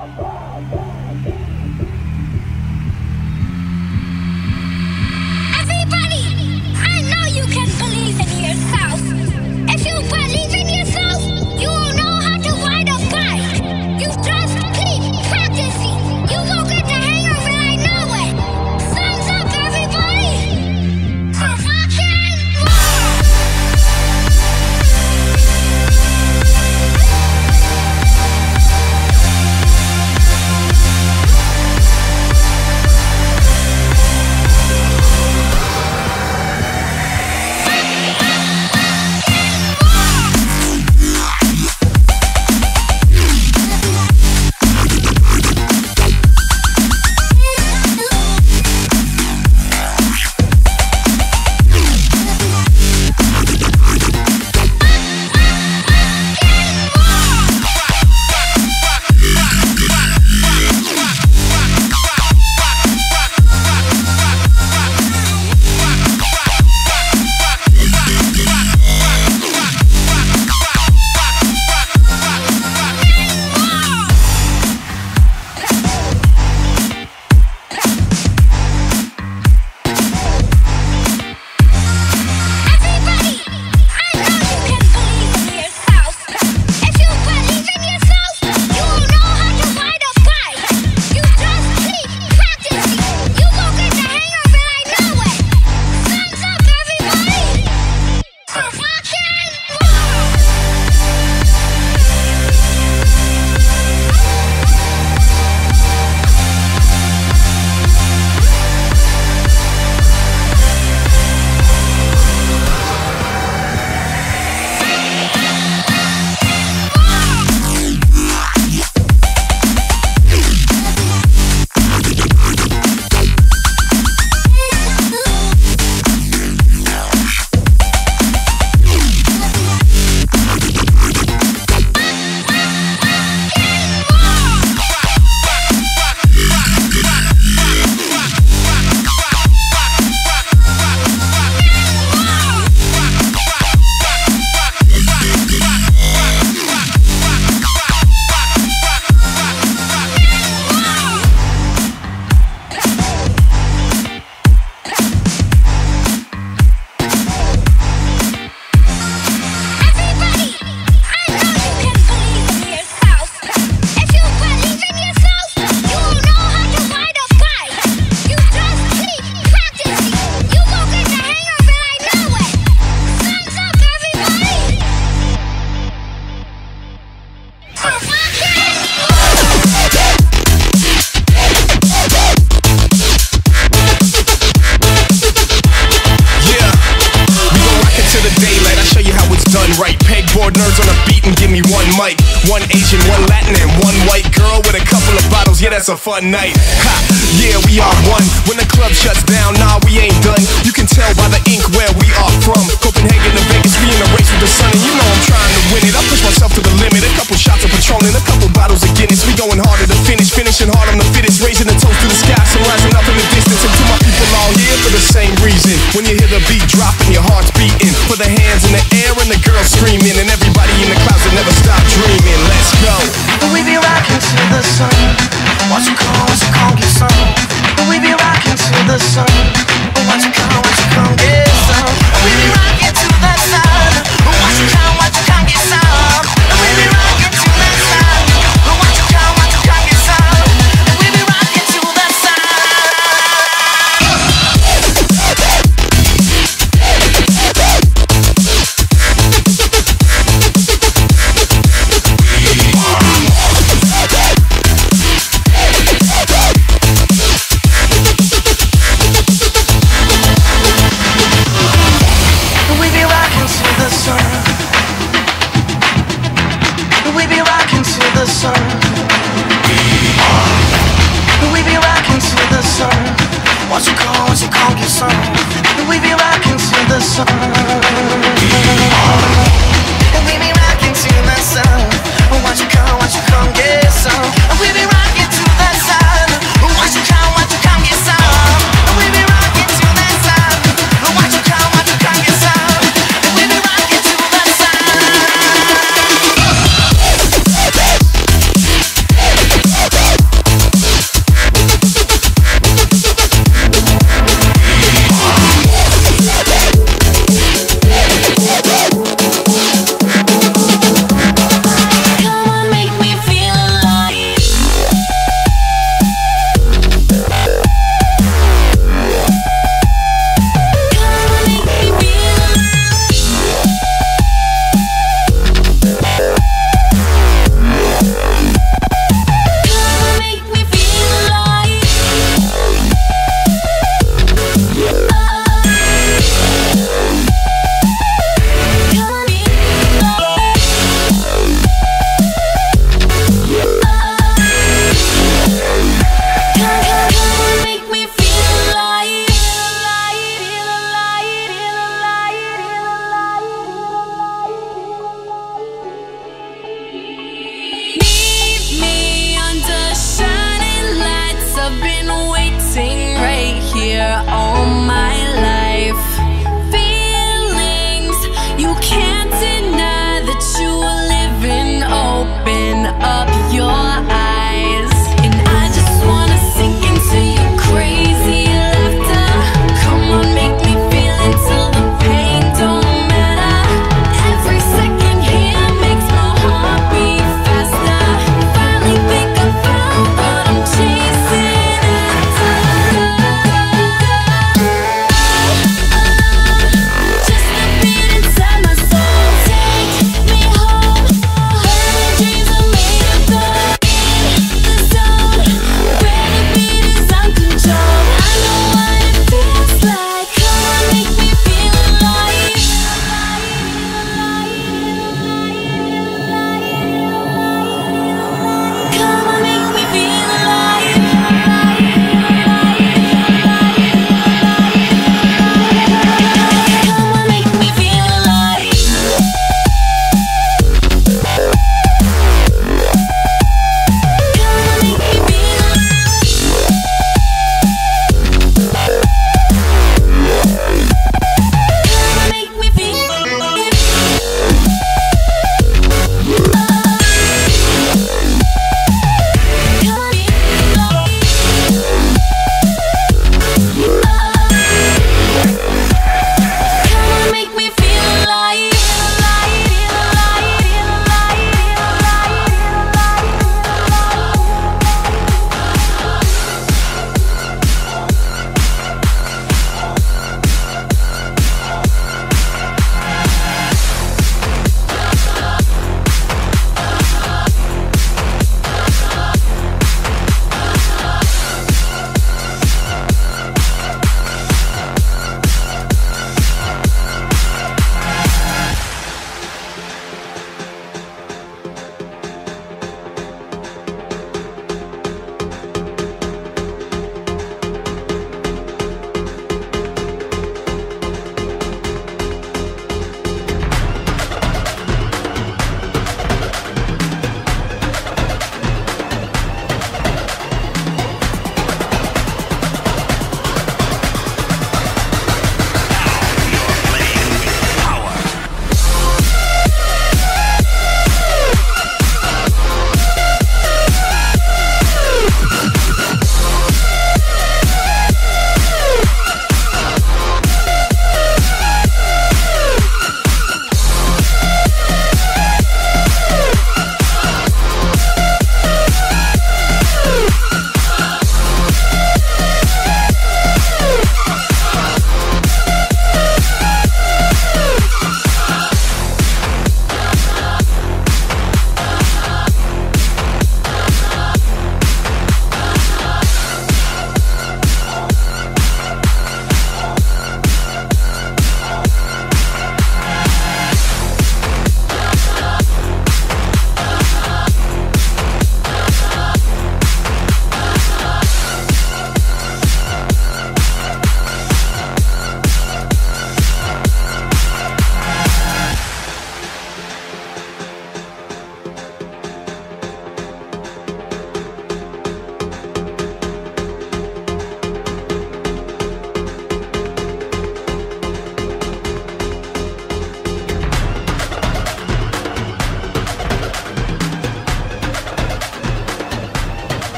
Pegboard nerds on a beat and give me one mic. One Asian, one Latin, and one white girl with a couple of bottles, yeah, that's a fun night. Ha, yeah, we are one. When the club shuts down, nah, we ain't done. You can tell by the ink where we are from. Copenhagen to Vegas, we in a race with the sun, and you know I'm trying to win it. I push myself to the limit. A couple shots of Patron and a couple bottles of Guinness. We going harder to finish, finishing hard on the fittest, raising the toast to the sky, so rising up in the distance. And to my people all here for the same reason. When you hear the beat dropping, your heart's beating. For the hands in the air and the girls screaming, and everybody in the clouds that never stop dreaming. Let's go. We be rocking to the sun, watch them close